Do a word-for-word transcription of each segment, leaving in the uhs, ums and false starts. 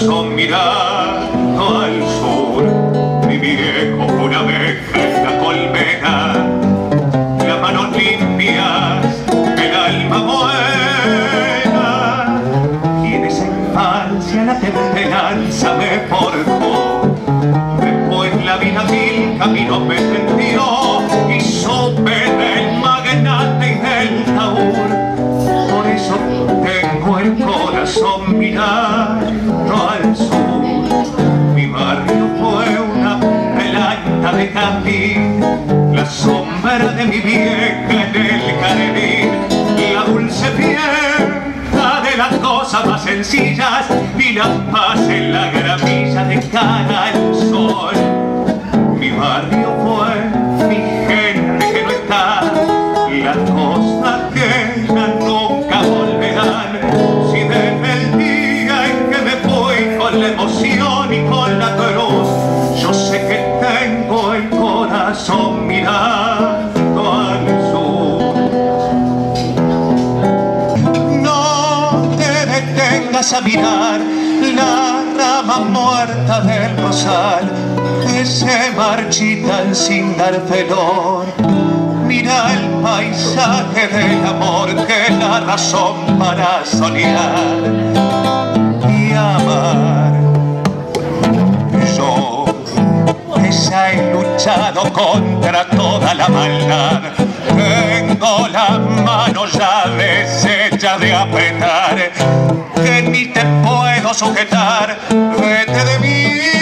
corazón mirando al sur, mi viejo una abeja en la colmena, las manos limpias, el alma buena, y en esa infancia la templanza me forjó. Después la vida mil caminos me tendió y supe del magnate y del taur. Por eso tengo el corazón mirando al sur. Mi barrio fue una planta de jardín, la sombra de mi vieja en el jardín, la dulce fiesta de las cosas más sencillas y la paz en la gramilla de cara al sol. Mi barrio fue mi gente que no está, las cosas que ya nunca volverán. Si desde el día en que me fui con la emoción y con la cruz, yo sé que tengo el corazón mirando al sur. No te detengas a mirar la rama muerta del rosal que se marchitan sin dar flor. Mira el paisaje del amor que es la razón para soñar y amar. Yo, esa he luchado contra toda la maldad, tengo las manos ya deshechas de apretar, que ni te puedo sujetar, vete de mí.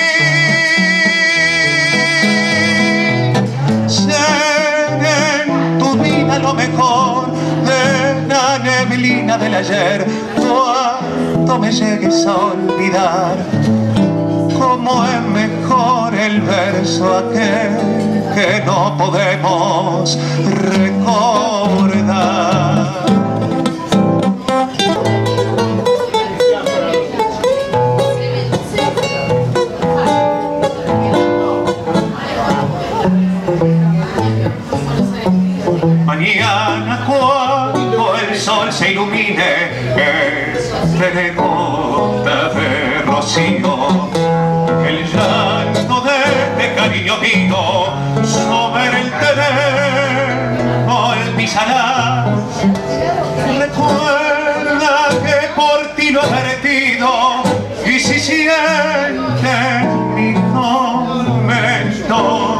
Lo mejor de la neblina del ayer, cuando me llegues a olvidar, como es mejor el verso aquel que no podemos recordar. Mañana cuando el sol se ilumine, entre gotas de rocío, el llanto de este cariño mío sobre el terreno pisarás. Recuerda que por ti lo he vertido, y si sientes mi tormento,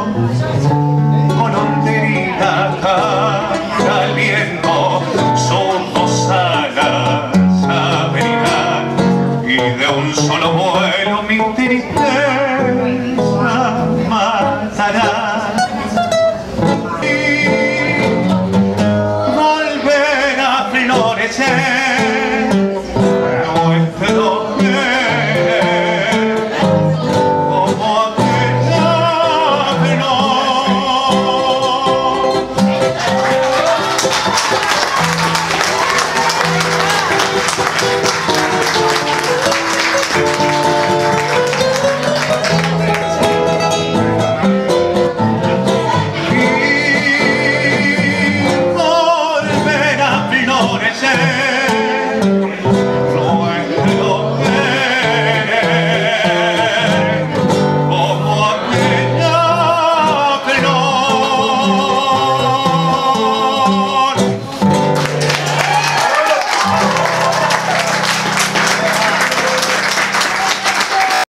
golondrina canta al viento, sus dos alas abrirán, y de un solo vuelo mi tristeza matará. Y volverá a florecer nuestro querer, como aquella flor.